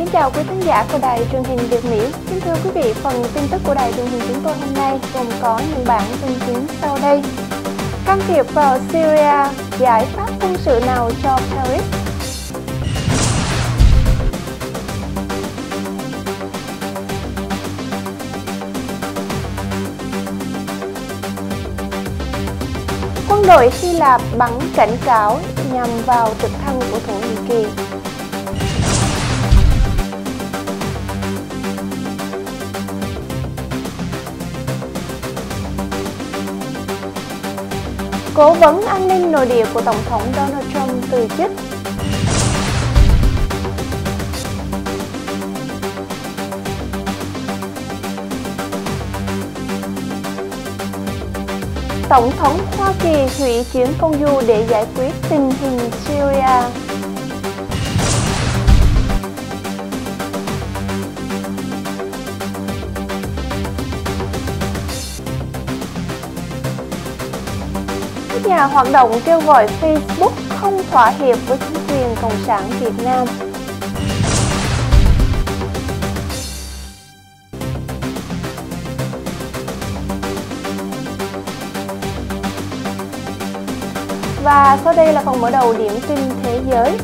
Kính chào quý khán giả của đài truyền hình Việt Mỹ. Kính thưa quý vị, phần tin tức của đài truyền hình chúng tôi hôm nay gồm có những bản tin chính sau đây. Can thiệp vào Syria, giải pháp quân sự nào cho Paris? Quân đội Hy Lạp bắn cảnh cáo nhằm vào trực thăng của Thổ Nhĩ Kỳ. Cố vấn an ninh nội địa của Tổng thống Donald Trump từ chức. Tổng thống Hoa Kỳ hủy chuyến công du để giải quyết tình hình Syria. Các nhà hoạt động kêu gọi Facebook không thỏa hiệp với chính quyền Cộng sản Việt Nam. Và sau đây là phần mở đầu điểm tin thế giới.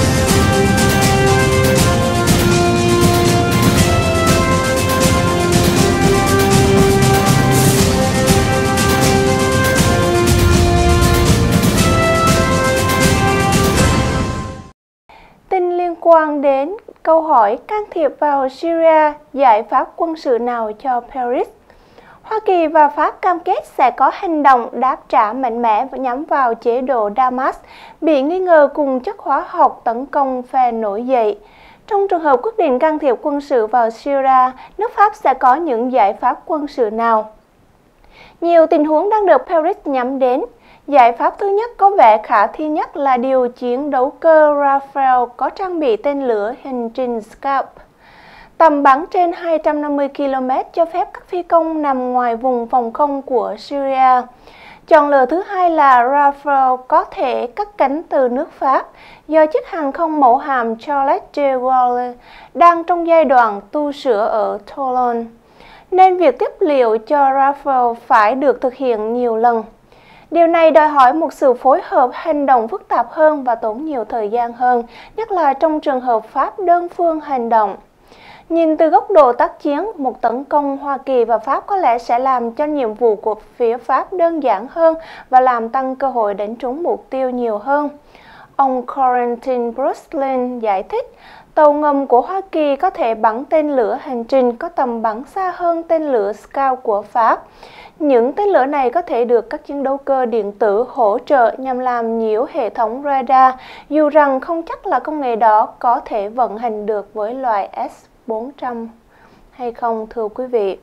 Tin liên quan đến câu hỏi can thiệp vào Syria, giải pháp quân sự nào cho Paris? Hoa Kỳ và Pháp cam kết sẽ có hành động đáp trả mạnh mẽ và nhắm vào chế độ Damas bị nghi ngờ cùng chất hóa học tấn công phe nổi dậy. Trong trường hợp quyết định can thiệp quân sự vào Syria, nước Pháp sẽ có những giải pháp quân sự nào? Nhiều tình huống đang được Paris nhắm đến. Giải pháp thứ nhất có vẻ khả thi nhất là điều chiến đấu cơ Rafale có trang bị tên lửa hành trình Scalp. Tầm bắn trên 250 km cho phép các phi công nằm ngoài vùng phòng không của Syria. Chọn lựa thứ hai là Rafale có thể cất cánh từ nước Pháp do chiếc hàng không mẫu hạm Charles de Gaulle đang trong giai đoạn tu sửa ở Toulon, nên việc tiếp liệu cho Rafale phải được thực hiện nhiều lần. Điều này đòi hỏi một sự phối hợp hành động phức tạp hơn và tốn nhiều thời gian hơn, nhất là trong trường hợp Pháp đơn phương hành động. Nhìn từ góc độ tác chiến, một tấn công Hoa Kỳ và Pháp có lẽ sẽ làm cho nhiệm vụ của phía Pháp đơn giản hơn và làm tăng cơ hội đánh trúng mục tiêu nhiều hơn. Ông Corentin Bruslin giải thích, tàu ngầm của Hoa Kỳ có thể bắn tên lửa hành trình có tầm bắn xa hơn tên lửa Scalp của Pháp. Những tên lửa này có thể được các chiến đấu cơ điện tử hỗ trợ nhằm làm nhiễu hệ thống radar, dù rằng không chắc là công nghệ đó có thể vận hành được với loại S-400 hay không, thưa quý vị.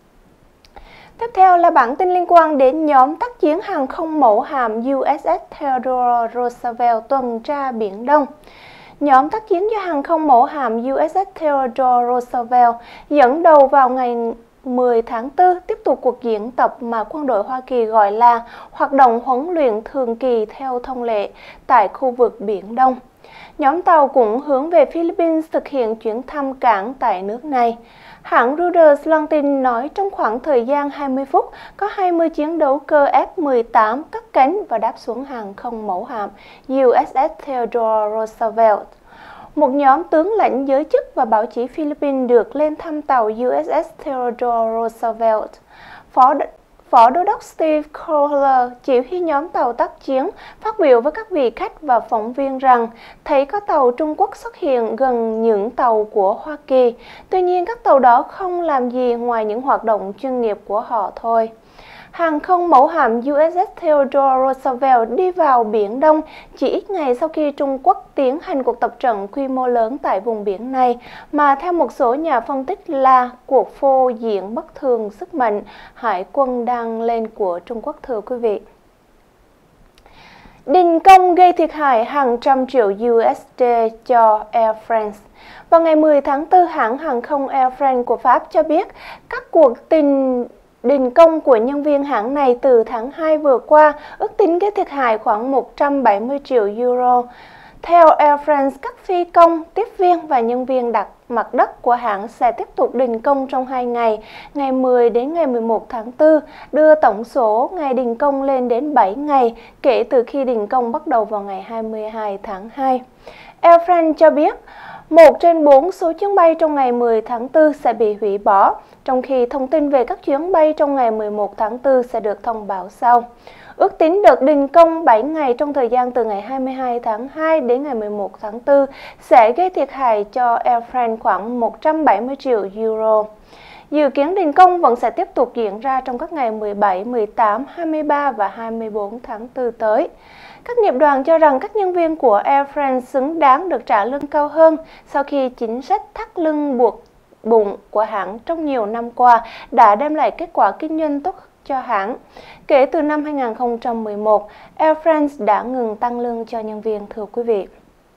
Tiếp theo là bản tin liên quan đến nhóm tác chiến hàng không mẫu hạm USS Theodore Roosevelt tuần tra Biển Đông. Nhóm tác chiến do hàng không mẫu hạm USS Theodore Roosevelt dẫn đầu vào ngày 10 tháng 4 tiếp tục cuộc diễn tập mà quân đội Hoa Kỳ gọi là hoạt động huấn luyện thường kỳ theo thông lệ tại khu vực Biển Đông. Nhóm tàu cũng hướng về Philippines thực hiện chuyến thăm cảng tại nước này. Hãng Reuters loan tin nói trong khoảng thời gian 20 phút, có 20 chiến đấu cơ F-18 cất cánh và đáp xuống hàng không mẫu hạm USS Theodore Roosevelt. Một nhóm tướng lãnh giới chức và báo chí Philippines được lên thăm tàu USS Theodore Roosevelt. Phó Đô đốc Steve Kohler, chỉ huy nhóm tàu tác chiến, phát biểu với các vị khách và phóng viên rằng thấy có tàu Trung Quốc xuất hiện gần những tàu của Hoa Kỳ. Tuy nhiên, các tàu đó không làm gì ngoài những hoạt động chuyên nghiệp của họ thôi. Hàng không mẫu hạm USS Theodore Roosevelt đi vào Biển Đông chỉ ít ngày sau khi Trung Quốc tiến hành cuộc tập trận quy mô lớn tại vùng biển này, mà theo một số nhà phân tích là cuộc phô diễn bất thường sức mạnh hải quân đang lên của Trung Quốc, thưa quý vị. Đình công gây thiệt hại hàng trăm triệu USD cho Air France. Vào ngày 10 tháng 4, hãng hàng không Air France của Pháp cho biết các cuộc đình công của nhân viên hãng này từ tháng 2 vừa qua ước tính gây thiệt hại khoảng 170 triệu euro. Theo Air France, các phi công, tiếp viên và nhân viên đặt mặt đất của hãng sẽ tiếp tục đình công trong 2 ngày, ngày 10 đến ngày 11 tháng 4, đưa tổng số ngày đình công lên đến 7 ngày kể từ khi đình công bắt đầu vào ngày 22 tháng 2. Air France cho biết, 1 trên 4 số chuyến bay trong ngày 10 tháng 4 sẽ bị hủy bỏ, trong khi thông tin về các chuyến bay trong ngày 11 tháng 4 sẽ được thông báo sau. Ước tính đợt đình công 7 ngày trong thời gian từ ngày 22 tháng 2 đến ngày 11 tháng 4 sẽ gây thiệt hại cho Air France khoảng 170 triệu euro. Dự kiến đình công vẫn sẽ tiếp tục diễn ra trong các ngày 17, 18, 23 và 24 tháng 4 tới. Các nghiệp đoàn cho rằng các nhân viên của Air France xứng đáng được trả lương cao hơn sau khi chính sách thắt lưng buộc bụng của hãng trong nhiều năm qua đã đem lại kết quả kinh doanh tốt cho hãng. Kể từ năm 2011, Air France đã ngừng tăng lương cho nhân viên, thưa quý vị.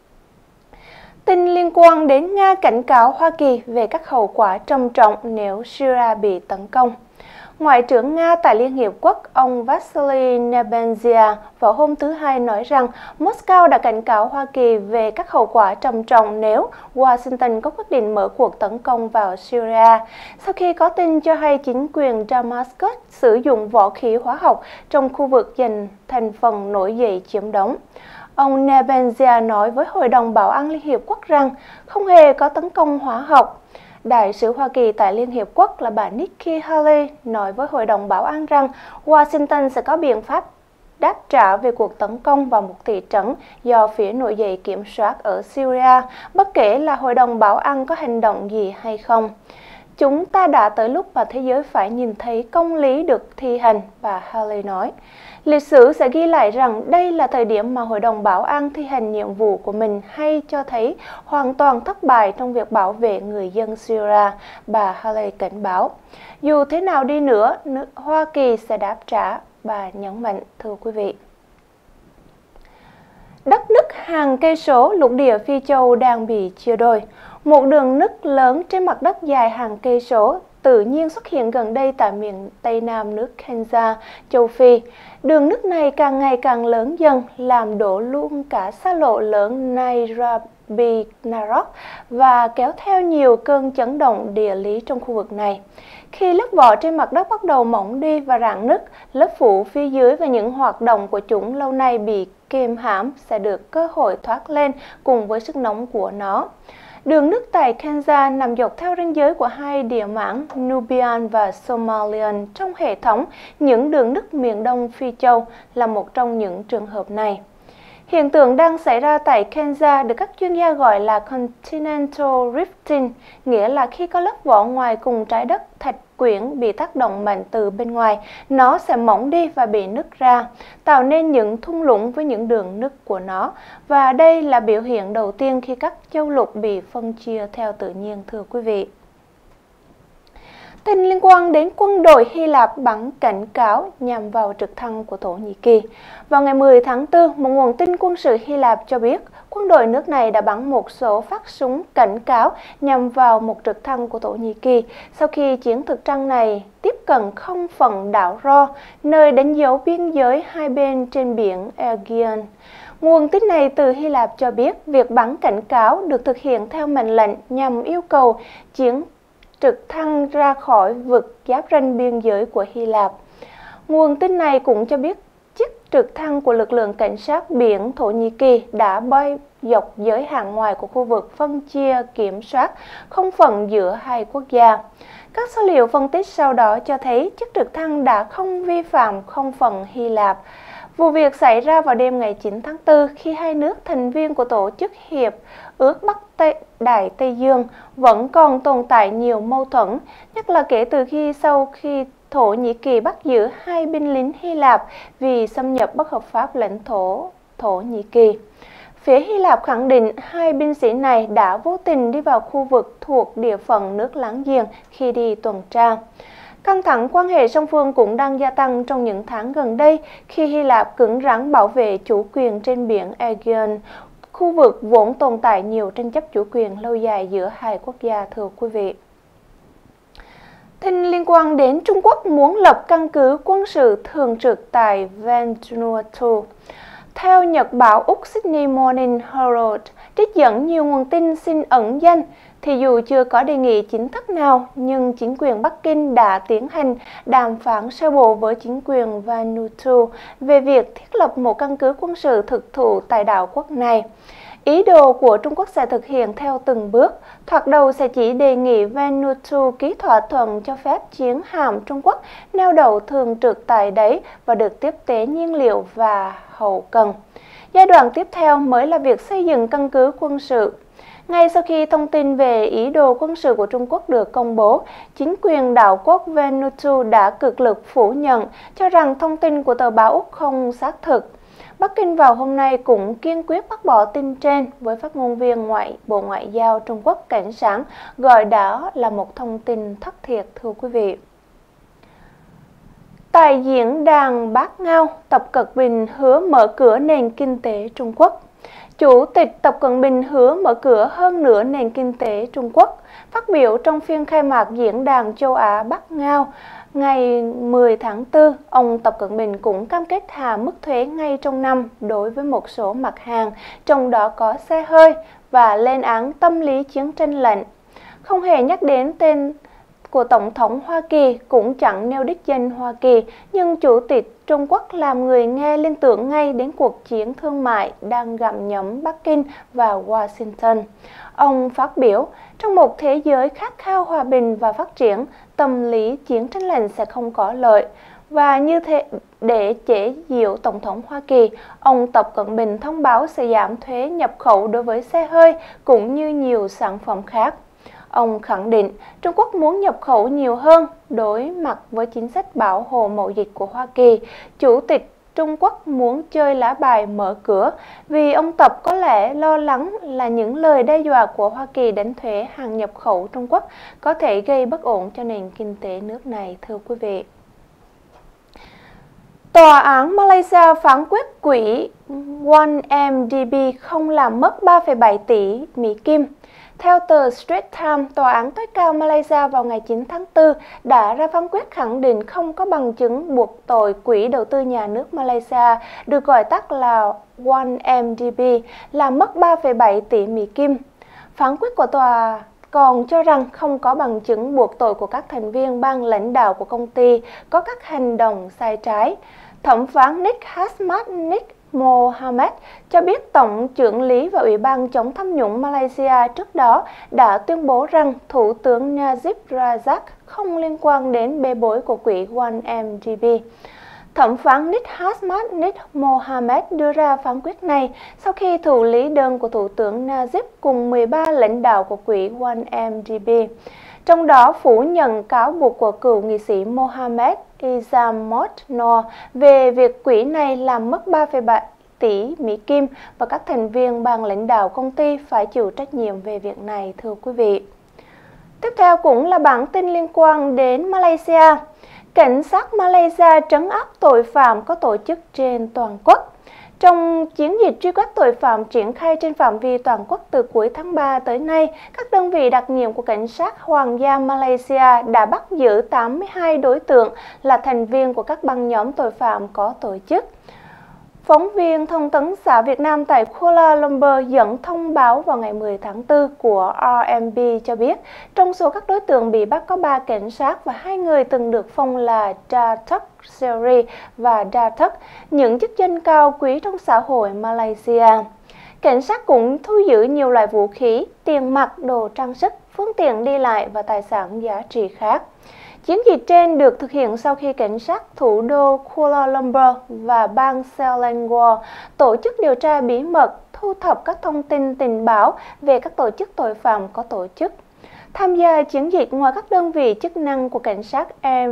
Tin liên quan đến Nga cảnh cáo Hoa Kỳ về các hậu quả trầm trọng nếu Syria bị tấn công. Ngoại trưởng Nga tại Liên Hiệp Quốc, ông Vasily Nebenzia vào hôm thứ Hai nói rằng Moscow đã cảnh cáo Hoa Kỳ về các hậu quả trầm trọng nếu Washington có quyết định mở cuộc tấn công vào Syria, sau khi có tin cho hay chính quyền Damascus sử dụng võ khí hóa học trong khu vực dành thành phần nổi dậy chiếm đóng. Ông Nebenzia nói với Hội đồng Bảo an Liên Hiệp Quốc rằng không hề có tấn công hóa học. Đại sứ Hoa Kỳ tại Liên Hiệp Quốc là bà Nikki Haley nói với Hội đồng Bảo an rằng Washington sẽ có biện pháp đáp trả về cuộc tấn công vào một thị trấn do phía nổi dậy kiểm soát ở Syria, bất kể là Hội đồng Bảo an có hành động gì hay không. Chúng ta đã tới lúc mà thế giới phải nhìn thấy công lý được thi hành, bà Haley nói. Lịch sử sẽ ghi lại rằng đây là thời điểm mà Hội đồng Bảo an thi hành nhiệm vụ của mình hay cho thấy hoàn toàn thất bại trong việc bảo vệ người dân Syria, bà Haley cảnh báo. Dù thế nào đi nữa, Hoa Kỳ sẽ đáp trả, bà nhấn mạnh, thưa quý vị. Đất nứt hàng cây số, lục địa Phi Châu đang bị chia đôi. Một đường nứt lớn trên mặt đất dài hàng cây số tự nhiên xuất hiện gần đây tại miền Tây Nam nước Kenya, châu Phi. Đường nứt này càng ngày càng lớn dần, làm đổ luôn cả xa lộ lớn Nairobi Narok và kéo theo nhiều cơn chấn động địa lý trong khu vực này. Khi lớp vỏ trên mặt đất bắt đầu mỏng đi và rạn nứt, lớp phủ phía dưới và những hoạt động của chúng lâu nay bị kìm hãm sẽ được cơ hội thoát lên cùng với sức nóng của nó. Đường nứt tại Kenya nằm dọc theo ranh giới của hai địa mãng Nubian và Somalian trong hệ thống những đường nứt miền đông Phi Châu là một trong những trường hợp này. Hiện tượng đang xảy ra tại Kenya được các chuyên gia gọi là Continental Rifting, nghĩa là khi có lớp vỏ ngoài cùng trái đất thạch quyển bị tác động mạnh từ bên ngoài, nó sẽ mỏng đi và bị nứt ra, tạo nên những thung lũng với những đường nứt của nó. Và đây là biểu hiện đầu tiên khi các châu lục bị phân chia theo tự nhiên, thưa quý vị. Tin liên quan đến quân đội Hy Lạp bắn cảnh cáo nhằm vào trực thăng của Thổ Nhĩ Kỳ. Vào ngày 10 tháng 4, một nguồn tin quân sự Hy Lạp cho biết quân đội nước này đã bắn một số phát súng cảnh cáo nhằm vào một trực thăng của Thổ Nhĩ Kỳ sau khi chiến thực trăng này tiếp cận không phận đảo Ro, nơi đánh dấu biên giới hai bên trên biển Aegean. Nguồn tin này từ Hy Lạp cho biết việc bắn cảnh cáo được thực hiện theo mệnh lệnh nhằm yêu cầu chiến trực thăng ra khỏi vực giáp ranh biên giới của Hy Lạp. Nguồn tin này cũng cho biết chiếc trực thăng của lực lượng cảnh sát biển Thổ Nhĩ Kỳ đã bay dọc giới hạn ngoài của khu vực phân chia kiểm soát không phận giữa hai quốc gia. Các số liệu phân tích sau đó cho thấy chiếc trực thăng đã không vi phạm không phận Hy Lạp. Vụ việc xảy ra vào đêm ngày 9 tháng 4 khi hai nước thành viên của Tổ chức Hiệp ước Bắc Đại Tây Dương vẫn còn tồn tại nhiều mâu thuẫn, nhất là kể từ sau khi Thổ Nhĩ Kỳ bắt giữ hai binh lính Hy Lạp vì xâm nhập bất hợp pháp lãnh thổ Thổ Nhĩ Kỳ. Phía Hy Lạp khẳng định hai binh sĩ này đã vô tình đi vào khu vực thuộc địa phận nước láng giềng khi đi tuần tra. Căng thẳng quan hệ song phương cũng đang gia tăng trong những tháng gần đây khi Hy Lạp cứng rắn bảo vệ chủ quyền trên biển Aegean, khu vực vốn tồn tại nhiều tranh chấp chủ quyền lâu dài giữa hai quốc gia, thưa quý vị. Tin liên quan đến Trung Quốc muốn lập căn cứ quân sự thường trực tại Vanuatu. Theo nhật báo Úc Sydney Morning Herald, trích dẫn nhiều nguồn tin xin ẩn danh, thì dù chưa có đề nghị chính thức nào, nhưng chính quyền Bắc Kinh đã tiến hành đàm phán sơ bộ với chính quyền Vanuatu về việc thiết lập một căn cứ quân sự thực thụ tại đảo quốc này. Ý đồ của Trung Quốc sẽ thực hiện theo từng bước. Thoạt đầu sẽ chỉ đề nghị Vanuatu ký thỏa thuận cho phép chiến hạm Trung Quốc neo đậu thường trực tại đấy và được tiếp tế nhiên liệu và hậu cần. Giai đoạn tiếp theo mới là việc xây dựng căn cứ quân sự. Ngay sau khi thông tin về ý đồ quân sự của Trung Quốc được công bố, chính quyền đảo quốc Vanuatu đã cực lực phủ nhận, cho rằng thông tin của tờ báo Úc không xác thực. Bắc Kinh vào hôm nay cũng kiên quyết bác bỏ tin trên, với phát ngôn viên Bộ Ngoại giao Trung Quốc Cảnh Sáng gọi đó là một thông tin thất thiệt, thưa quý vị. Tại diễn đàn Bát Ngao, Tập Cận Bình hứa mở cửa nền kinh tế Trung Quốc. Chủ tịch Tập Cận Bình hứa mở cửa hơn nữa nền kinh tế Trung Quốc. Phát biểu trong phiên khai mạc diễn đàn châu Á Bát Ngao ngày 10 tháng 4, ông Tập Cận Bình cũng cam kết hạ mức thuế ngay trong năm đối với một số mặt hàng, trong đó có xe hơi, và lên án tâm lý chiến tranh lạnh. Không hề nhắc đến tên của Tổng thống Hoa Kỳ, cũng chẳng nêu đích danh Hoa Kỳ, nhưng Chủ tịch Trung Quốc làm người nghe liên tưởng ngay đến cuộc chiến thương mại đang gặm nhấm Bắc Kinh và Washington. Ông phát biểu, trong một thế giới khát khao hòa bình và phát triển, tâm lý chiến tranh lạnh sẽ không có lợi. Và như thế, để chế giễu Tổng thống Hoa Kỳ, ông Tập Cận Bình thông báo sẽ giảm thuế nhập khẩu đối với xe hơi cũng như nhiều sản phẩm khác. Ông khẳng định Trung Quốc muốn nhập khẩu nhiều hơn đối mặt với chính sách bảo hộ mậu dịch của Hoa Kỳ. Chủ tịch Trung Quốc muốn chơi lá bài mở cửa vì ông Tập có lẽ lo lắng là những lời đe dọa của Hoa Kỳ đánh thuế hàng nhập khẩu Trung Quốc có thể gây bất ổn cho nền kinh tế nước này, thưa quý vị. Tòa án Malaysia phán quyết quỹ 1MDB không làm mất 3,7 tỷ Mỹ Kim. Theo tờ Straits Times, Tòa án tối cao Malaysia vào ngày 9 tháng 4 đã ra phán quyết khẳng định không có bằng chứng buộc tội Quỹ đầu tư nhà nước Malaysia, được gọi tắt là 1MDB, làm mất 3,7 tỷ Mỹ Kim. Phán quyết của tòa còn cho rằng không có bằng chứng buộc tội của các thành viên ban lãnh đạo của công ty có các hành động sai trái. Thẩm phán Nik Hasmat Nik Mohammed cho biết Tổng trưởng lý và Ủy ban chống tham nhũng Malaysia trước đó đã tuyên bố rằng Thủ tướng Najib Razak không liên quan đến bê bối của quỹ 1MDB. Thẩm phán Nik Hasmat Nik Mohammed đưa ra phán quyết này sau khi thụ lý đơn của Thủ tướng Najib cùng 13 lãnh đạo của quỹ 1MDB, trong đó phủ nhận cáo buộc của cựu nghị sĩ Mohammed Izzamot Noor về việc quỹ này làm mất 3,7 tỷ Mỹ Kim và các thành viên ban lãnh đạo công ty phải chịu trách nhiệm về việc này, thưa quý vị. Tiếp theo cũng là bản tin liên quan đến Malaysia. Cảnh sát Malaysia trấn áp tội phạm có tổ chức trên toàn quốc. Trong chiến dịch truy quét tội phạm triển khai trên phạm vi toàn quốc từ cuối tháng 3 tới nay, các đơn vị đặc nhiệm của Cảnh sát Hoàng gia Malaysia đã bắt giữ 82 đối tượng là thành viên của các băng nhóm tội phạm có tổ chức. Phóng viên thông tấn xã Việt Nam tại Kuala Lumpur dẫn thông báo vào ngày 10 tháng 4 của RMB cho biết, trong số các đối tượng bị bắt có 3 cảnh sát và 2 người từng được phong là Datuk Seri và Datuk, những chức danh cao quý trong xã hội Malaysia. Cảnh sát cũng thu giữ nhiều loại vũ khí, tiền mặt, đồ trang sức, phương tiện đi lại và tài sản giá trị khác. Chiến dịch trên được thực hiện sau khi cảnh sát thủ đô Kuala Lumpur và bang Selangor tổ chức điều tra bí mật, thu thập các thông tin tình báo về các tổ chức tội phạm có tổ chức. Tham gia chiến dịch ngoài các đơn vị chức năng của cảnh sát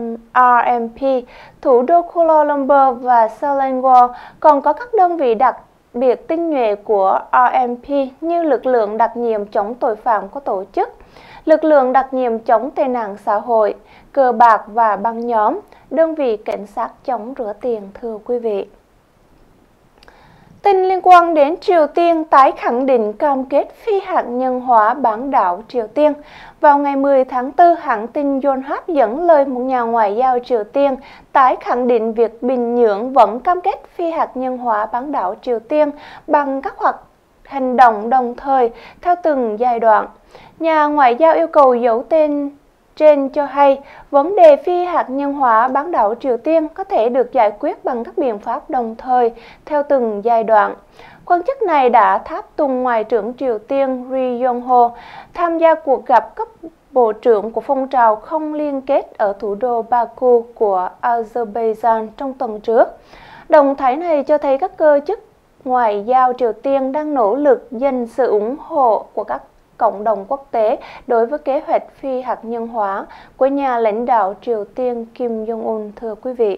RMP, thủ đô Kuala Lumpur và Selangor, còn có các đơn vị đặc biệt tinh nhuệ của RMP như lực lượng đặc nhiệm chống tội phạm có tổ chức, lực lượng đặc nhiệm chống tệ nạn xã hội, cờ bạc và băng nhóm, đơn vị cảnh sát chống rửa tiền, thưa quý vị. Tin liên quan đến Triều Tiên tái khẳng định cam kết phi hạt nhân hóa bán đảo Triều Tiên. Vào ngày 10 tháng 4, hãng tin Yonhap dẫn lời một nhà ngoại giao Triều Tiên tái khẳng định việc Bình Nhưỡng vẫn cam kết phi hạt nhân hóa bán đảo Triều Tiên bằng các hành động đồng thời theo từng giai đoạn. Nhà ngoại giao yêu cầu giấu tên trên cho hay, vấn đề phi hạt nhân hóa bán đảo Triều Tiên có thể được giải quyết bằng các biện pháp đồng thời theo từng giai đoạn. Quan chức này đã tháp tùng Ngoại trưởng Triều Tiên Ri Yong Ho tham gia cuộc gặp cấp bộ trưởng của phong trào không liên kết ở thủ đô Baku của Azerbaijan trong tuần trước. Động thái này cho thấy các cơ chức ngoại giao Triều Tiên đang nỗ lực giành sự ủng hộ của các cộng đồng quốc tế đối với kế hoạch phi hạt nhân hóa của nhà lãnh đạo Triều Tiên Kim Jong-un, thưa quý vị.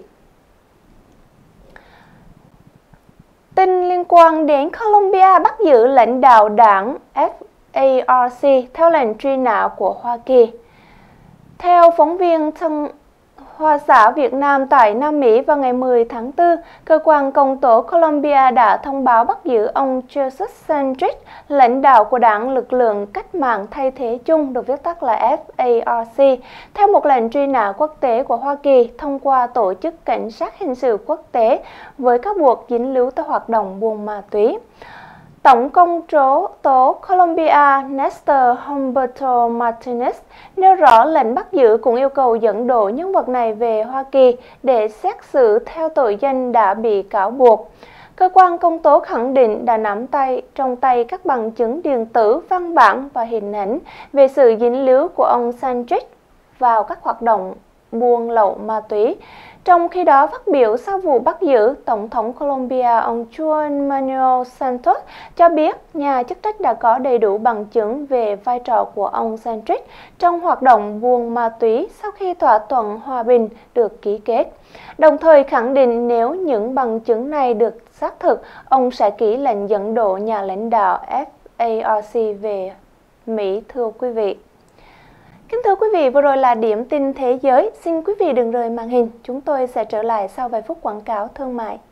Tin liên quan đến Colombia bắt giữ lãnh đạo đảng FARC theo lệnh truy nã của Hoa Kỳ. Theo phóng viên Tân Hoa xã Việt Nam tại Nam Mỹ vào ngày 10 tháng 4, cơ quan công tố Colombia đã thông báo bắt giữ ông Jesus Santrich, lãnh đạo của đảng lực lượng cách mạng thay thế chung, được viết tắt là FARC, theo một lệnh truy nã quốc tế của Hoa Kỳ thông qua Tổ chức Cảnh sát Hình sự Quốc tế với các buộc dính líu tới hoạt động buôn ma túy. Tổng công tố Colombia Nestor Humberto Martinez nêu rõ lệnh bắt giữ cũng yêu cầu dẫn độ nhân vật này về Hoa Kỳ để xét xử theo tội danh đã bị cáo buộc. Cơ quan công tố khẳng định đã nắm trong tay các bằng chứng điện tử, văn bản và hình ảnh về sự dính líu của ông Santrich vào các hoạt động buôn lậu ma túy. Trong khi đó, phát biểu sau vụ bắt giữ, Tổng thống Colombia ông Juan Manuel Santos cho biết nhà chức trách đã có đầy đủ bằng chứng về vai trò của ông Santrich trong hoạt động buôn ma túy sau khi thỏa thuận hòa bình được ký kết. Đồng thời khẳng định nếu những bằng chứng này được xác thực, ông sẽ ký lệnh dẫn độ nhà lãnh đạo FARC về Mỹ, thưa quý vị. Kính thưa quý vị, vừa rồi là điểm tin thế giới. Xin quý vị đừng rời màn hình. Chúng tôi sẽ trở lại sau vài phút quảng cáo thương mại.